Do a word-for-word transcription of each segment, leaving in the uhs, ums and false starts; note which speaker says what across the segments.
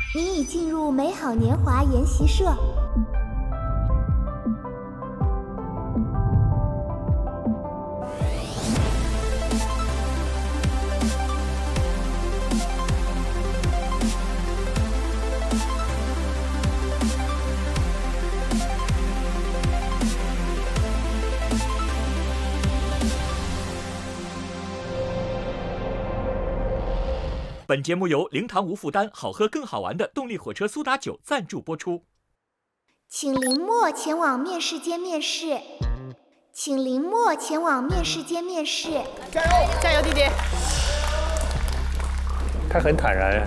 Speaker 1: 您已进入美好年华研习社。
Speaker 2: 本节目由零糖无负担、好喝更好玩的动力火车苏打酒赞助播出。
Speaker 1: 请林默前往面试间面试。请林默前往面试间面试。
Speaker 3: 加油，加油，弟弟！
Speaker 4: 他很坦然。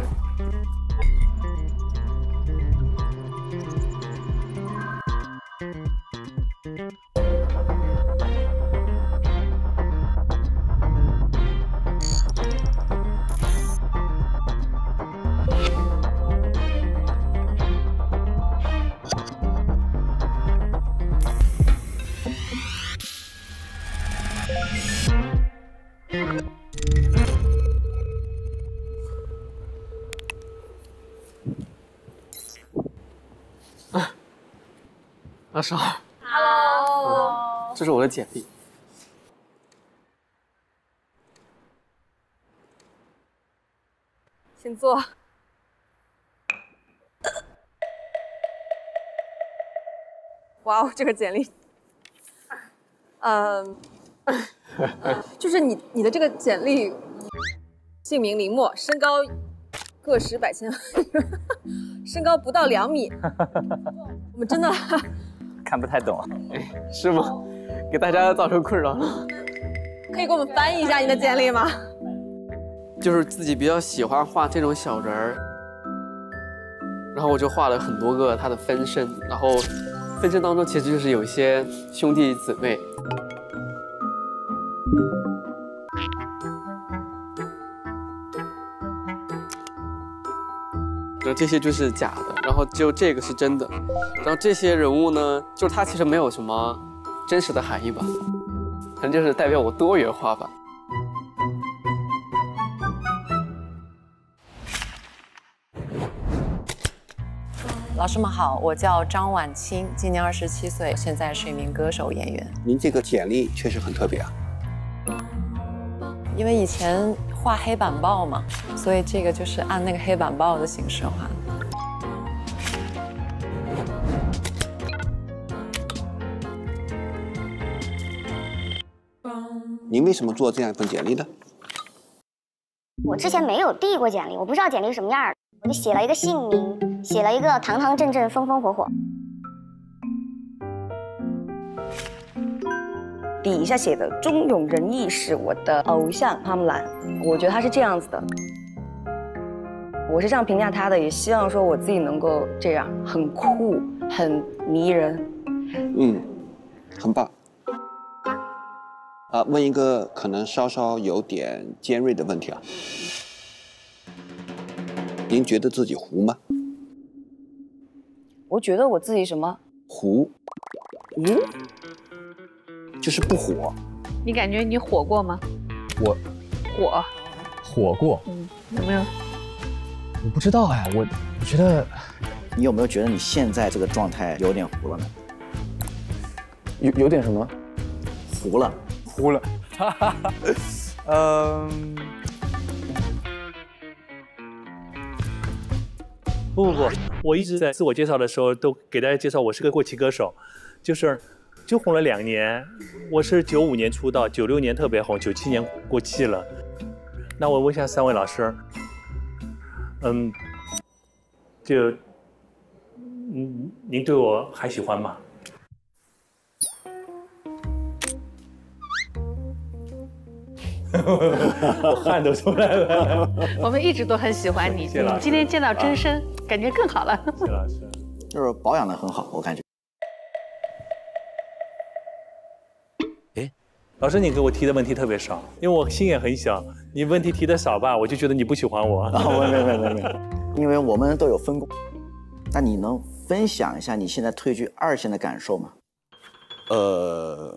Speaker 5: 老师好
Speaker 3: ，Hello，
Speaker 5: 这是我的简历。
Speaker 3: 请坐。哇哦，这个简历，嗯，就是你你的这个简历，姓名林默，身高个十百千，身高不到两米，我们真的。
Speaker 6: 看不太懂，
Speaker 5: 哎，是吗？给大家造成困扰了。
Speaker 3: 可以给我们翻译一下你的简历吗？
Speaker 5: 就是自己比较喜欢画这种小人儿，然后我就画了很多个他的分身，然后分身当中其实就是有一些兄弟姊妹。然后这些就是假的，然后只有这个是真的。然后这些人物呢，就是它其实没有什么真实的含义吧，可能就是代表我多元化吧。
Speaker 7: 老师们好，我叫张婉清，今年二十七岁，现在是一名歌手演员。
Speaker 8: 您这个简历确实很特别啊。
Speaker 7: 因为以前画黑板报嘛，所以这个就是按那个黑板报的形式画的。
Speaker 8: 您为什么做这样一份简历呢？
Speaker 9: 我之前没有递过简历，我不知道简历是什么样的，我就写了一个姓名，写了一个堂堂正正、风风火火。
Speaker 10: 底下写的忠勇仁义是我的偶像花木兰，我觉得他是这样子的，我是这样评价他的，也希望说我自己能够这样，很酷，很迷人。
Speaker 8: 嗯，很棒。啊，问一个可能稍稍有点尖锐的问题啊，您觉得自己糊吗？
Speaker 10: 我觉得我自己什么？
Speaker 8: 糊。
Speaker 10: 嗯。
Speaker 8: 就是不火。
Speaker 11: 你感觉你火过吗？
Speaker 12: 我
Speaker 11: 火，
Speaker 12: 火过。
Speaker 11: 嗯，有没有？
Speaker 12: 我不知道哎，我我觉得，
Speaker 6: 你有没有觉得你现在这个状态有点糊了呢？
Speaker 12: 有有点什么？
Speaker 6: 糊了，
Speaker 12: 糊了。哈哈哈。嗯。
Speaker 4: 不不不，我一直在自我介绍的时候都给大家介绍我是个过气歌手，就是。就红了两年，我是九五年出道，九六年特别红，九七年过气了。那我问一下三位老师，嗯，就，嗯，您对我还喜欢吗？我汗都出来了。
Speaker 11: 我们一直都很喜欢你，
Speaker 4: 谢老师。
Speaker 11: 今天见到真身，啊、感觉更好了。
Speaker 4: 谢老师，
Speaker 6: 就是保养得很好，我感觉。
Speaker 4: 老师，你给我提的问题特别少，因为我心眼很小。你问题提的少吧，我就觉得你不喜欢我。
Speaker 6: 啊，没没没没没，因为我们都有分工。那你能分享一下你现在退居二线的感受吗？
Speaker 8: 呃，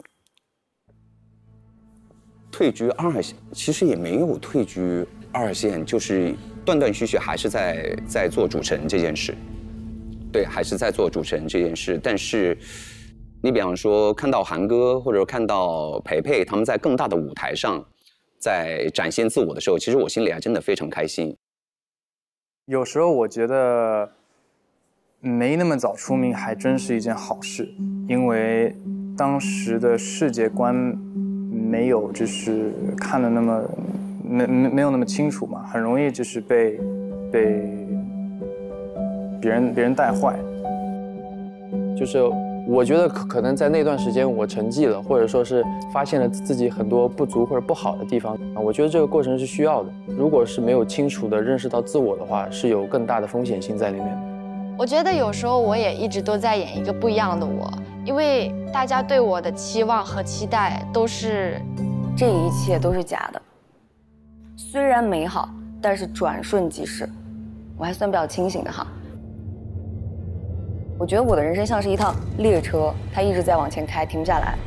Speaker 8: 退居二线，其实也没有退居二线，就是断断续续还是在在做主持人这件事，对，还是在做主持人这件事。但是，你比方说看到韩哥或者看到培培他们在更大的舞台上，在展现自我的时候，其实我心里还真的非常开心。
Speaker 12: 有时候我觉得没那么早出名还真是一件好事，因为当时的世界观没有就是看的那么没没没有那么清楚嘛，很容易就是被被别人别人带坏。
Speaker 5: 就是我觉得可可能在那段时间我沉寂了，或者说是发现了自己很多不足或者不好的地方啊，我觉得这个过程是需要的。如果是没有清楚的认识到自我的话，是有更大的风险性在里面的。
Speaker 13: 我觉得有时候我也一直都在演一个不一样的我，因为大家对我的期望和期待都是，
Speaker 10: 这一切都是假的。虽然美好，但是转瞬即逝。我还算比较清醒的哈。我觉得我的人生像是一趟列车，它一直在往前开，停不下来。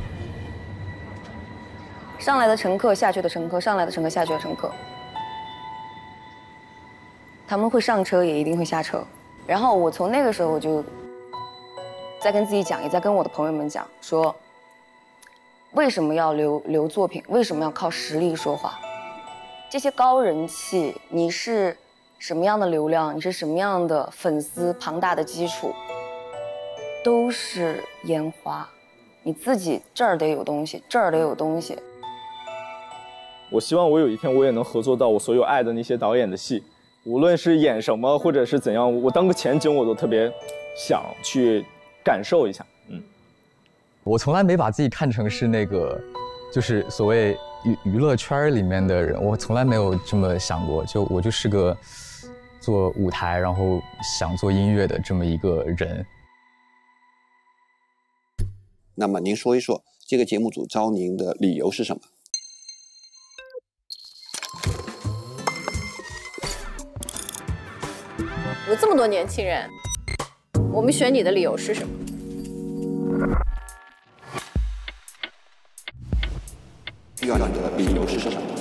Speaker 10: 上来的乘客，下去的乘客，上来的乘客，下去的乘客，他们会上车，也一定会下车。然后我从那个时候我就在跟自己讲，也在跟我的朋友们讲，说为什么要留留作品？为什么要靠实力说话？这些高人气，你是什么样的流量？你是什么样的粉丝庞大的基础？都是烟花，你自己这儿得有东西，这儿得有东西。
Speaker 14: 我希望我有一天我也能合作到我所有爱的那些导演的戏，无论是演什么或者是怎样，我当个前景我都特别想去感受一下。嗯，
Speaker 15: 我从来没把自己看成是那个，就是所谓娱娱乐圈里面的人，我从来没有这么想过。就我就是个做舞台，然后想做音乐的这么一个人。
Speaker 8: 那么您说一说这个节目组招您的理由是什么？
Speaker 3: 有这么多年轻人，我们选你的理由是什么？
Speaker 8: 需要你的理由是什么？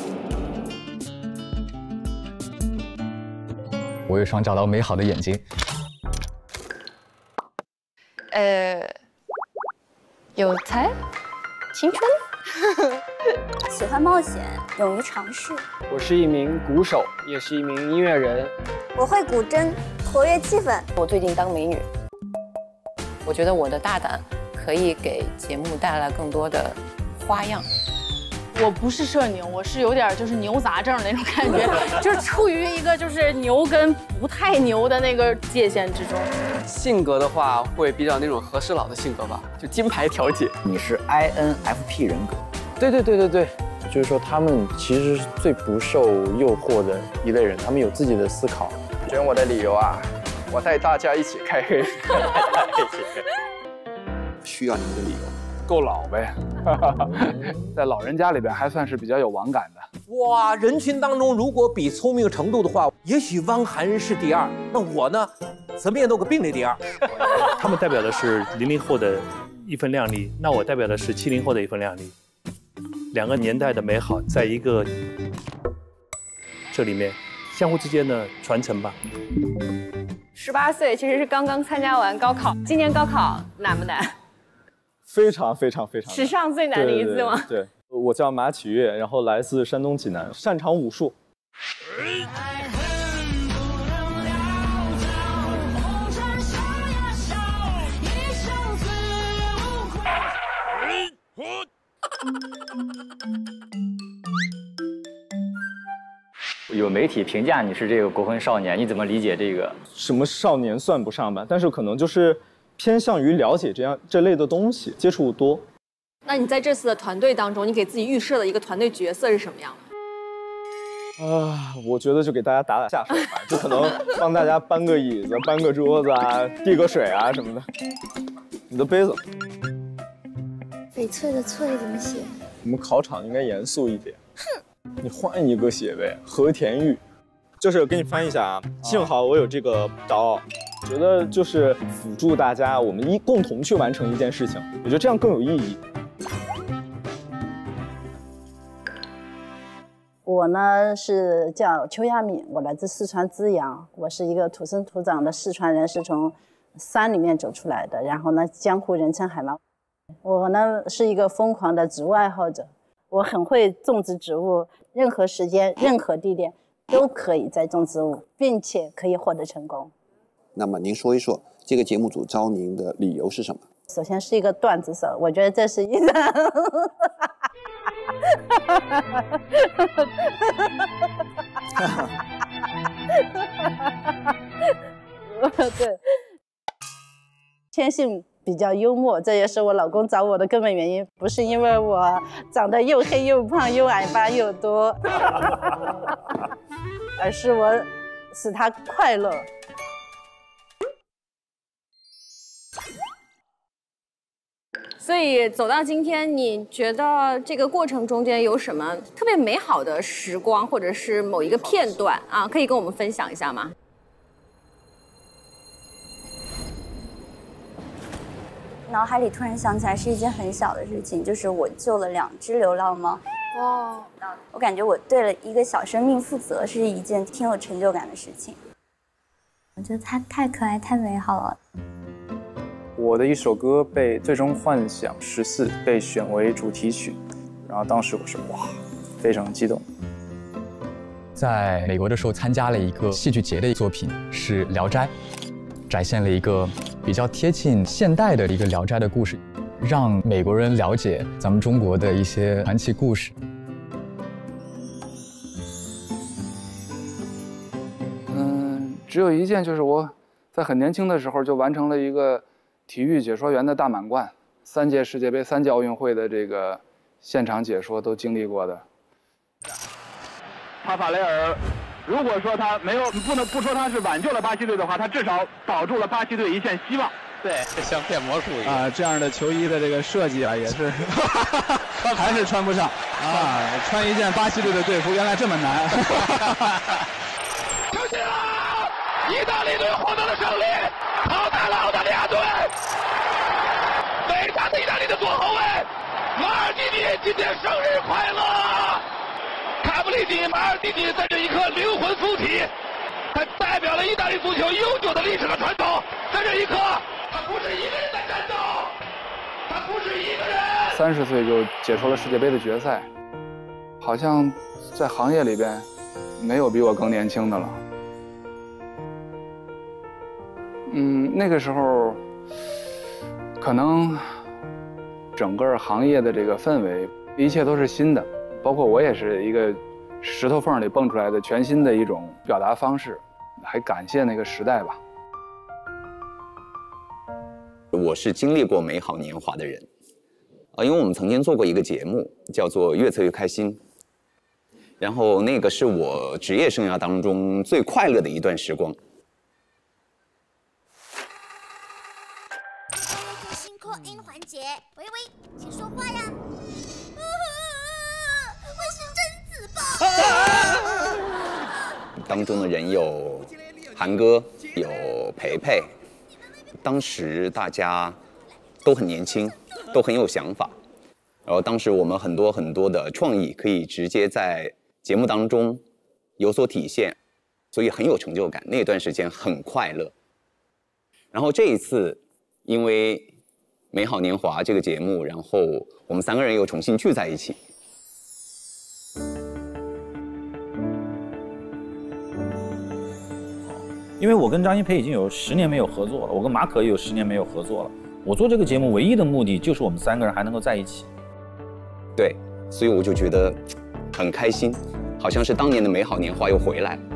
Speaker 15: 我也想找到美好的眼睛。
Speaker 13: 呃，有才，青春，
Speaker 9: 喜欢冒险，勇于尝试。
Speaker 5: 我是一名鼓手，也是一名音乐人。
Speaker 9: 我会古筝，活跃气氛。
Speaker 10: 我最近当美女。
Speaker 7: 我觉得我的大胆可以给节目带来更多的花样。
Speaker 11: 我不是社牛，我是有点就是牛杂症那种感觉，就是处于一个就是牛跟不太牛的那个界限之中。
Speaker 5: 性格的话，会比较那种和事佬的性格吧，就金牌调解。
Speaker 6: 你是 I N F P 人格。
Speaker 5: 对对对对对，就是说他们其实是最不受诱惑的一类人，他们有自己的思考。
Speaker 12: 选我的理由啊，我带大家一起开黑。
Speaker 8: 需要您的理由。
Speaker 12: 够老呗，在老人家里边还算是比较有网感的。
Speaker 16: 哇，人群当中如果比聪明程度的话，也许汪涵是第二，那我呢，怎么也都个并列第二。
Speaker 4: 他们代表的是零零后的一份靓丽，那我代表的是七零后的一份靓丽。两个年代的美好，在一个这里面相互之间的传承吧。
Speaker 3: 十八岁其实是刚刚参加完高考，今年高考难不难？
Speaker 14: 非常非常非常
Speaker 3: 史上最难的一次吗？
Speaker 14: 对，对对，我叫马启月，然后来自山东济南，擅长武术。
Speaker 17: 有媒体评价你是这个国魂少年，你怎么理解这个？
Speaker 14: 什么少年算不上吧，但是可能就是偏向于了解这样这类的东西，接触多。
Speaker 3: 那你在这次的团队当中，你给自己预设的一个团队角色是什么样的？
Speaker 14: 啊，我觉得就给大家打打下手吧，就可能帮大家搬个椅子、搬个桌子啊、递个水啊什么的。你的杯子。
Speaker 1: 翡翠的翠怎么写？
Speaker 14: 我们考场应该严肃一点。哼，你换一个写呗。和田玉，就是给你翻译一下啊。幸好我有这个刀，觉得就是辅助大家，我们一共同去完成一件事情，我觉得这样更有意义。
Speaker 10: 我
Speaker 18: 我呢是叫邱亚敏，我来自四川资阳，我是一个土生土长的四川人，是从山里面走出来的，然后呢江湖人称海猫。我呢是一个疯狂的植物爱好者，我很会种植植物，任何时间任何地点都可以栽种植物，并且可以获得成功。
Speaker 19: 那么您说一说这个节目组招您的理由是什么？
Speaker 18: 首先是一个段子手，我觉得这是一个对，天性比较幽默，这也是我老公找我的根本原因，不是因为我长得又黑又胖又矮巴又多，而是我使他快乐。
Speaker 3: 所以走到今天，你觉得这个过程中间有什么特别美好的时光，或者是某一个片段啊，可以跟我们分享一下吗？
Speaker 20: 脑海里突然想起来是一件很小的事情，就是我救了两只流浪猫。哇！我感觉我对了一个小生命负责，是一件挺有成就感的事情。我觉得它太可爱、太美好了。
Speaker 12: 我的一首歌被《最终幻想十四》被选为主题曲，然后当时我是哇，非常激动。
Speaker 15: 在美国的时候参加了一个戏剧节的作品，是《聊斋》，展现了一个比较贴近现代的一个《聊斋》的故事，让美国人了解咱们中国的一些传奇故事。
Speaker 12: 嗯，只有一件，就是我在很年轻的时候就完成了一个体育解说员的大满贯，三届世界杯、三届奥运会的这个现场解说都经历过的。
Speaker 21: 帕法雷尔，如果说他没有不能不说他是挽救了巴西队的话，他至少保住了巴西队一线希望。对，
Speaker 22: 像变魔术一样
Speaker 21: 啊！这样的球衣的这个设计啊，也是还是穿不上啊！穿一件巴西队的队服，原来这么难。
Speaker 22: 球进了！意大利队获得了胜利，淘汰了澳大利亚队。伟大的意大利的左后卫马尔蒂尼今天生日快乐！卡布里吉马尔蒂尼在这一刻灵魂附体，他代表了意大利足球悠久的历史和传统。在这一刻，他不是一个人在战斗，他不是一个人。
Speaker 12: 三十岁就解说了世界杯的决赛，好像在行业里边没有比我更年轻的了。嗯，那个时候可能整个行业的这个氛围，一切都是新的，包括我也是一个石头缝里蹦出来的全新的一种表达方式，还感谢那个时代吧。
Speaker 8: 我是经历过美好年华的人，啊，因为我们曾经做过一个节目，叫做《越策越开心》，然后那个是我职业生涯当中最快乐的一段时光。
Speaker 1: 新扩音环节，喂喂，请说话呀！啊、我是贞子吧？
Speaker 8: 当中的人有韩哥，有培培。当时大家都很年轻，都很有想法，然后当时我们很多很多的创意可以直接在节目当中有所体现，所以很有成就感。那段时间很快乐。然后这一次，因为《美好年华》这个节目，然后我们三个人又重新聚在一起。
Speaker 23: 因为我跟张一培已经有十年没有合作了，我跟马可也有十年没有合作了。我做这个节目唯一的目的就是我们三个人还能够在一起。
Speaker 8: 对，所以我就觉得很开心，好像是当年的美好年华又回来了。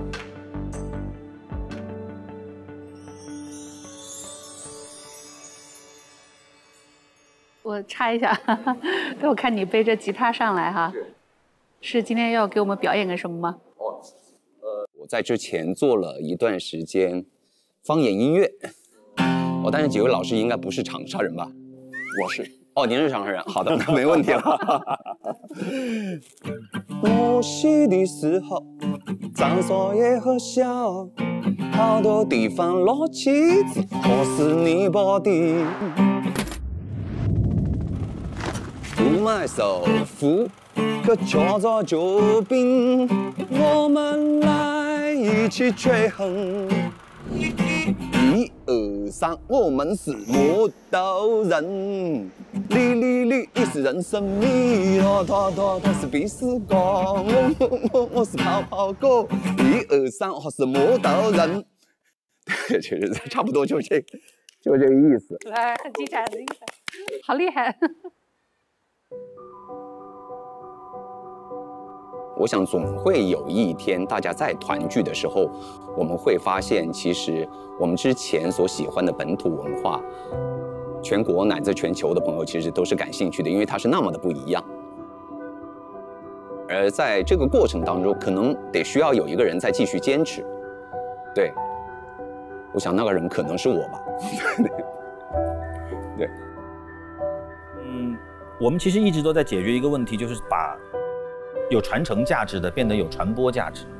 Speaker 11: 我插一下，我看你背着吉他上来哈，是今天要给我们表演个什么吗？
Speaker 8: 我在之前做了一段时间方言音乐，哦，但是几位老师应该不是长沙人吧？
Speaker 19: 我是。
Speaker 8: 哦，您是长沙人，好的，那没问题了。我细的时候，长沙也很小，好多地方老妻子，可是你不的。不买首付， 可抓着酒瓶，我们来一起吹哼。一二三，我们是磨刀人。哩哩哩，你是人生迷，拖拖拖，他是必死哥，我我我我是泡泡哥。一二三，我是磨刀人。对，其实差不多就这，就这个意思。
Speaker 2: 来，很精彩，很精彩，好厉害。
Speaker 8: 我想总会有一天，大家在团聚的时候，我们会发现，其实我们之前所喜欢的本土文化，全国乃至全球的朋友其实都是感兴趣的，因为它是那么的不一样。而在这个过程当中，可能得需要有一个人在继续坚持。对，我想那个人可能是我吧。对。
Speaker 23: 嗯，我们其实一直都在解决一个问题，就是把有传承价值的变得有传播价值。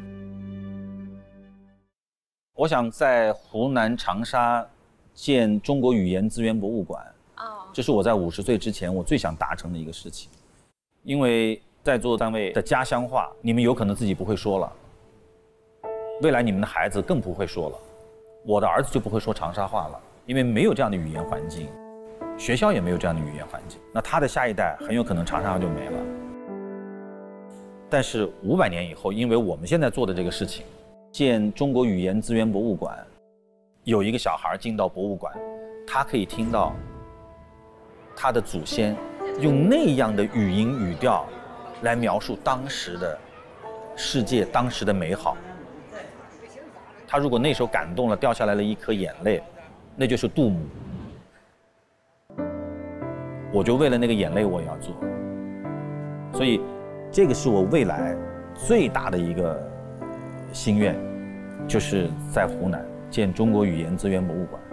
Speaker 23: 我想在湖南长沙建中国语言资源博物馆，这是我在五十岁之前我最想达成的一个事情。因为在座单位的家乡话，你们有可能自己不会说了，未来你们的孩子更不会说了。我的儿子就不会说长沙话了，因为没有这样的语言环境，学校也没有这样的语言环境，那他的下一代很有可能长沙话就没了。但是五百年以后，因为我们现在做的这个事情，建中国语言资源博物馆，有一个小孩进到博物馆，他可以听到他的祖先用那样的语音语调来描述当时的世界，当时的美好。他如果那时候感动了，掉下来了一颗眼泪，那就是杜母。我就为了那个眼泪我也要做，所以这个是我未来最大的一个心愿，就是在湖南建中国语言资源博物馆。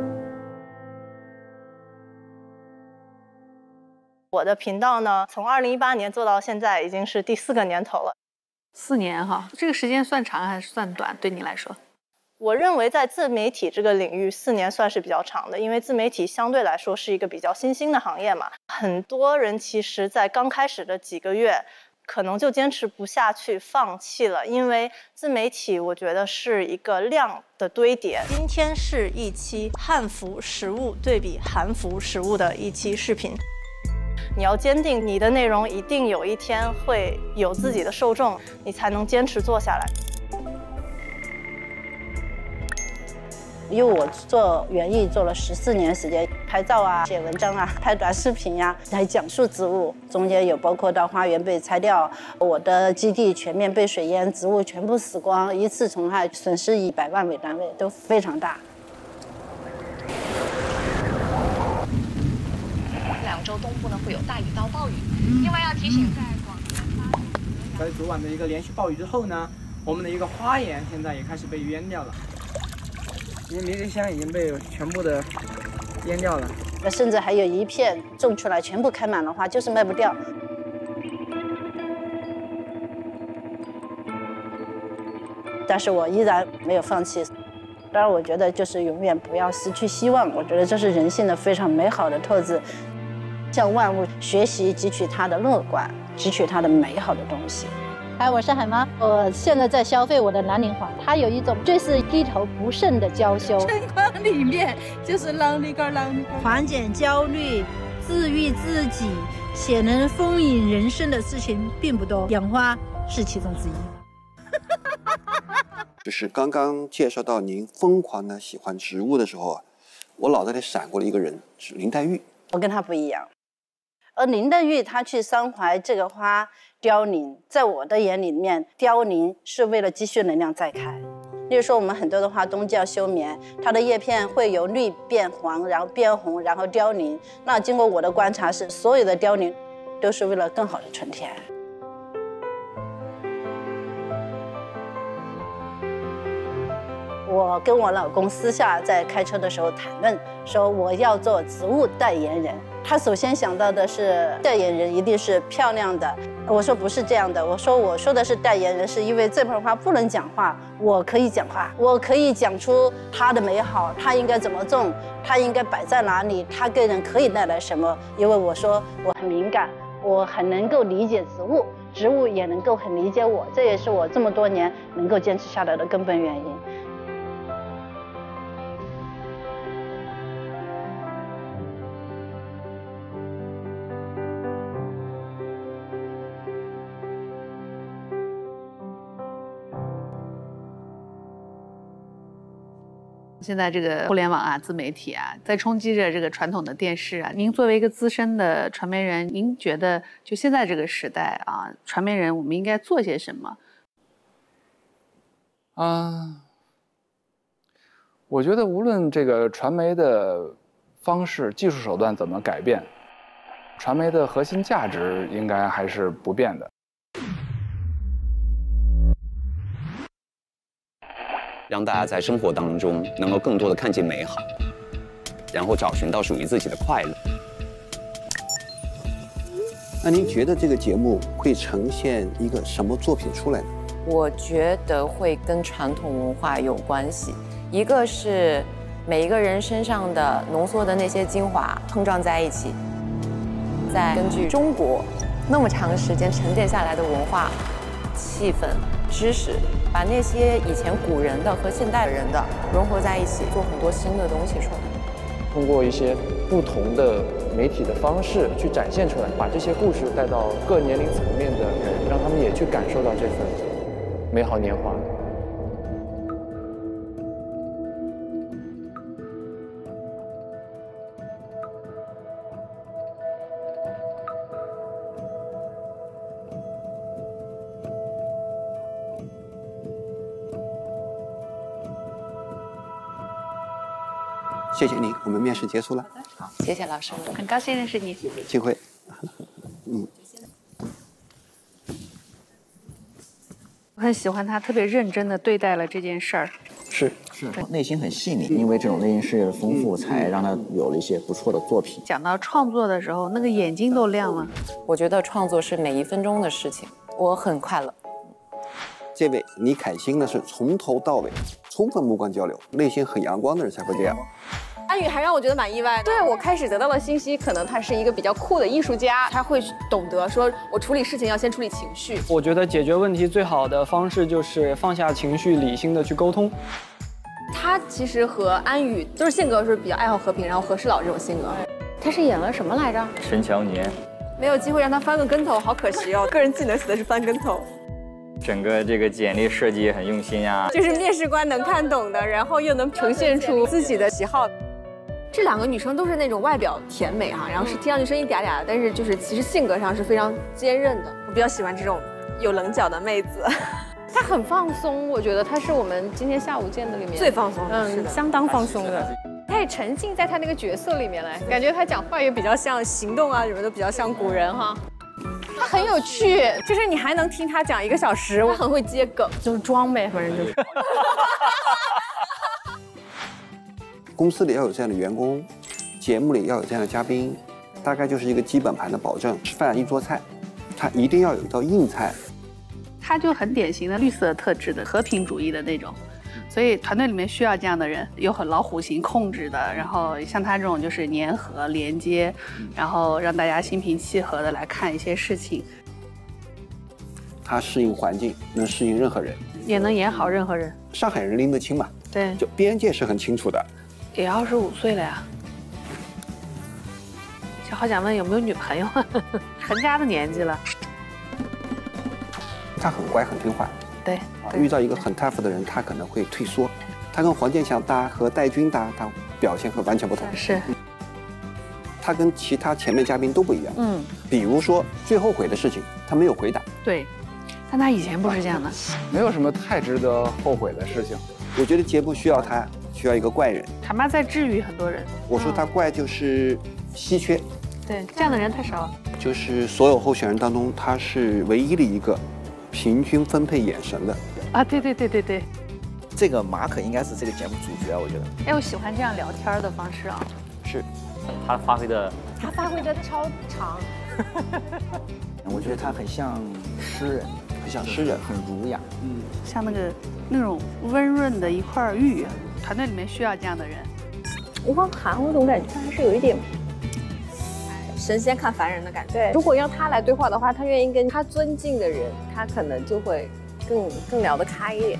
Speaker 9: 我的频道呢，从二零一八年做到现在，已经是第四个年头了。
Speaker 2: 四年哈，这个时间算长还是算短？对你来说？
Speaker 9: 我认为在自媒体这个领域，四年算是比较长的，因为自媒体相对来说是一个比较新兴的行业嘛。很多人其实在刚开始的几个月，可能就坚持不下去，放弃了。因为自媒体，我觉得是一个量的堆叠。今天是一期汉服食物对比韩服食物的一期视频。你要坚定你的内容一定有一天会有自己的受众，你才能坚持做下来。因为我做园艺做了十四年时间，拍照啊、写文章啊、拍短视频呀、啊，来讲述植物。中间有包括到花园被拆掉，我的基地全面被水淹，植物全部死光，一次虫害损失以百万为单位，都非常大。
Speaker 13: 两周东部呢会有大雨到暴雨，另外要提醒在广东。
Speaker 24: 在昨晚的一个连续暴雨之后呢，我们的一个花园现在也开始被淹掉了。因为迷迭香已经被全部的淹掉了，
Speaker 18: 那甚至还有一片种出来全部开满了花，就是卖不掉。但是我依然没有放弃。当然，我觉得就是永远不要失去希望。我觉得这是人性的非常美好的特质，向万物学习，汲取它的乐观，汲取它的美好的东西。
Speaker 25: 嗨，我是海妈，我现在在消费我的蓝铃花，它有一种最是低头不剩的娇羞。
Speaker 26: 春光里面就是让那个让那个
Speaker 25: 缓解焦虑、治愈自己、且能丰盈人生的事情并不多，养花是其中之一。
Speaker 19: 就是刚刚介绍到您疯狂的喜欢植物的时候啊，我脑袋里闪过了一个人，是林黛玉。
Speaker 18: 我跟她不一样，而林黛玉她去伤怀这个花凋零，在我的眼里面，凋零是为了积蓄能量再开。例如说，我们很多的花冬季要休眠，它的叶片会由绿变黄，然后变红，然后凋零。那经过我的观察是，所有的凋零都是为了更好的春天。我跟我老公私下在开车的时候谈论，说我要做植物代言人。他首先想到的是代言人一定是漂亮的，我说不是这样的，我说我说的是代言人，是因为这盆花不能讲话，我可以讲话，我可以讲出它的美好，它应该怎么种，它应该摆在哪里，它给人可以带来什么。因为我说我很敏感， 我很能够理解植物，植物也能够很理解我，这也是我这么多年能够坚持下来的根本原因。
Speaker 2: 现在这个互联网啊、自媒体啊，在冲击着这个传统的电视啊。您作为一个资深的传媒人，您觉得就现在这个时代啊，传媒人我们应该做些什么？
Speaker 12: 啊，我觉得无论这个传媒的方式、技术手段怎么改变，传媒的核心价值应该还是不变的。
Speaker 8: 让大家在生活当中能够更多的看见美好，然后找寻到属于自己的快乐。
Speaker 19: 那您觉得这个节目会呈现一个什么作品出来呢？
Speaker 4: 我觉得会跟传统文化有关系，一个是每一个人身上的浓缩的那些精华碰撞在一起，再根据中国那么长时间沉淀下来的文化、气氛、知识，把那些以前古人的和现代人的融合在一起，做很多新的东西出来。
Speaker 5: 通过一些不同的媒体的方式去展现出来，把这些故事带到各年龄层面的人，让他们也去感受到这份美好年华。
Speaker 19: 谢谢您，我们面试结束了。
Speaker 4: 好，谢谢老师，
Speaker 2: 很高兴认识你。
Speaker 19: 幸会。嗯，
Speaker 2: 我很喜欢他特别认真的对待了这件事儿。
Speaker 6: 是是，内心很细腻，因为这种内心世界的丰富，才让他有了一些不错的作品。
Speaker 2: 讲到创作的时候，那个眼睛都亮了。
Speaker 4: 我觉得创作是每一分钟的事情，我很快乐。
Speaker 19: 这位倪凯欣呢，是从头到尾充分目光交流，内心很阳光的人才会这样。
Speaker 3: 安宇还让我觉得蛮意外的。对，我开始得到的信息，可能他是一个比较酷的艺术家，他会懂得说，我处理事情要先处理情绪。
Speaker 24: 我觉得解决问题最好的方式就是放下情绪，理性的去沟通。
Speaker 3: 他其实和安宇都是性格是比较爱好和平，然后和事佬这种性格。他是演了什么来着？
Speaker 21: 陈乔年。
Speaker 3: 没有机会让他翻个跟头，好可惜哦。个人技能写的是翻跟头。
Speaker 21: 整个这个简历设计也很用心啊，
Speaker 3: 就是面试官能看懂的，然后又能呈现出自己的喜好。这两个女生都是那种外表甜美哈，然后是听上去声音嗲嗲的，但是就是其实性格上是非常坚韧的。我比较喜欢这种有棱角的妹子。她很放松，我觉得她是我们今天下午见的里面最放松的，嗯，相当放松的。她也沉浸在她那个角色里面来，感觉她讲话也比较像行动啊什么的，比较像古人哈。他很有趣，就是你还能听他讲一个小时，我很会接梗，就是装呗，反正就是。
Speaker 19: 公司里要有这样的员工，节目里要有这样的嘉宾，大概就是一个基本盘的保证。吃饭一桌菜，他一定要有一道硬菜。
Speaker 2: 他就很典型的绿色特质的和平主义的那种。所以团队里面需要这样的人，有很老虎型控制的，然后像他这种就是粘合连接，然后让大家心平气和的来看一些事情。
Speaker 19: 他适应环境，能适应任何人，
Speaker 2: 也能演好任何人。
Speaker 19: 上海人拎得清嘛？
Speaker 2: 对，
Speaker 19: 就边界是很清楚的。
Speaker 2: 也二十五岁了呀，就好想问有没有女朋友，成家的年纪了。
Speaker 19: 他很乖，很听话。
Speaker 2: 对，
Speaker 19: 啊，遇到一个很 tough 的人，他可能会退缩。他跟黄健翔搭和戴军搭，他表现会完全不同。
Speaker 2: 是，
Speaker 19: 他跟其他前面嘉宾都不一样。
Speaker 2: 嗯，
Speaker 19: 比如说最后悔的事情，他没有回答。
Speaker 2: 对，但他以前不是这样的。
Speaker 12: 没有什么太值得后悔的事情。
Speaker 19: 我觉得节目需要他，需要一个怪人。
Speaker 2: 他妈在治愈很多人。
Speaker 19: 我说他怪就是稀缺。嗯、
Speaker 2: 对，这样的人太少了。
Speaker 19: 就是所有候选人当中，他是唯一的一个平均分配眼神的。
Speaker 2: 啊，对对对对对。
Speaker 6: 这个马可应该是这个节目主角，我觉得。
Speaker 2: 哎，我喜欢这样聊天的方式啊。
Speaker 6: 是，
Speaker 21: 他发挥的。
Speaker 3: 他发挥的超长。
Speaker 6: 我觉得他很像诗人，
Speaker 19: 很像诗人，
Speaker 6: 很儒雅。
Speaker 2: 嗯，像那个那种温润的一块玉，团队里面需要这样的人。
Speaker 3: 吴光涵，我总感觉他还是有一点。 神仙看凡人的感觉。
Speaker 7: 对，如果让他来对话的话，他愿意跟他尊敬的人，他可能就会更更聊得开一点。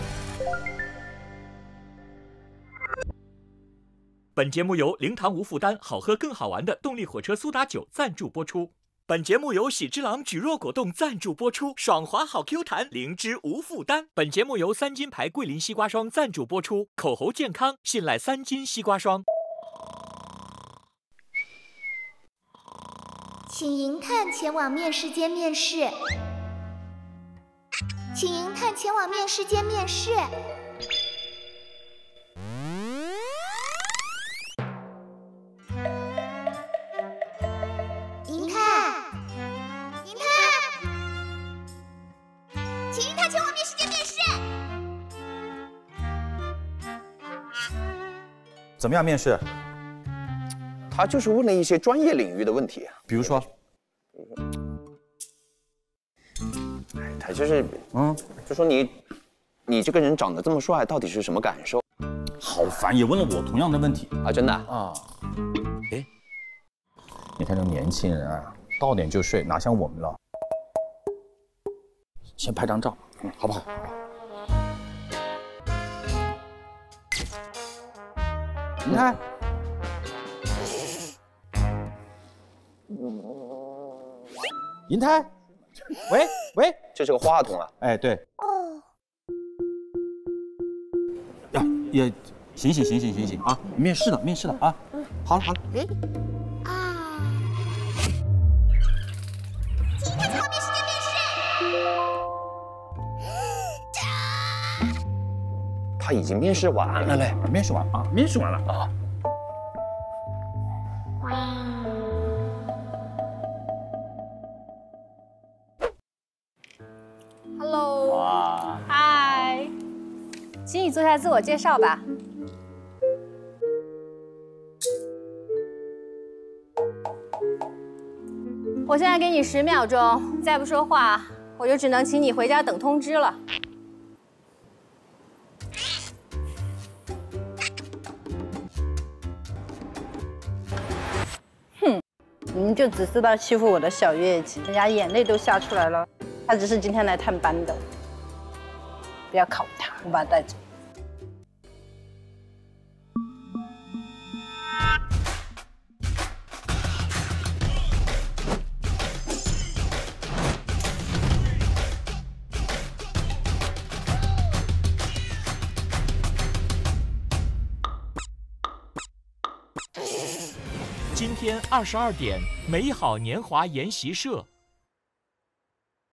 Speaker 10: 本节目由零糖无负担、好喝更好玩的动力火车苏打酒赞助播出。本节目由喜之郎蒟蒻果冻赞助播出，爽滑好 Q 弹，灵芝无负担。本节目由三金牌桂林西瓜霜赞助播出，口喉健康，信赖三金西瓜霜。
Speaker 1: 请银探前往面试间面试。请银探前往面试间面试。银探，银探，请银探前往面试间面试。
Speaker 23: 怎么样面试？
Speaker 8: 他就是问了一些专业领域的问题，
Speaker 23: 比如说，
Speaker 8: 哎，他就是，嗯，就说你，你这个人长得这么帅，到底是什么感受？
Speaker 23: 好烦，也问了我同样的问题
Speaker 8: 啊，真的
Speaker 23: 啊。哎，你看这年轻人啊，到点就睡，哪像我们了？先拍张照，嗯，好不好？你看。银泰，喂喂，
Speaker 8: 这是个话筒啊！
Speaker 23: 哎，对。哦。呀，也，醒醒醒醒醒醒啊！面试了，面试了啊！好了好了。哎。啊。
Speaker 1: 请他前往面试间面
Speaker 8: 试。他已经面试完了嘞，
Speaker 23: 面试完啊，面试完了啊。
Speaker 7: Hello，
Speaker 23: 哇，
Speaker 7: 嗨，请你做下自我介绍吧。我现在给你十秒钟，再不说话，我就只能请你回家等通知了。
Speaker 18: 哼，你们就只知道欺负我的小月季，人家眼泪都吓出来了。他只是今天来探班的，不要考他，我把他带走。
Speaker 10: 今天二十二点，美好年华研习社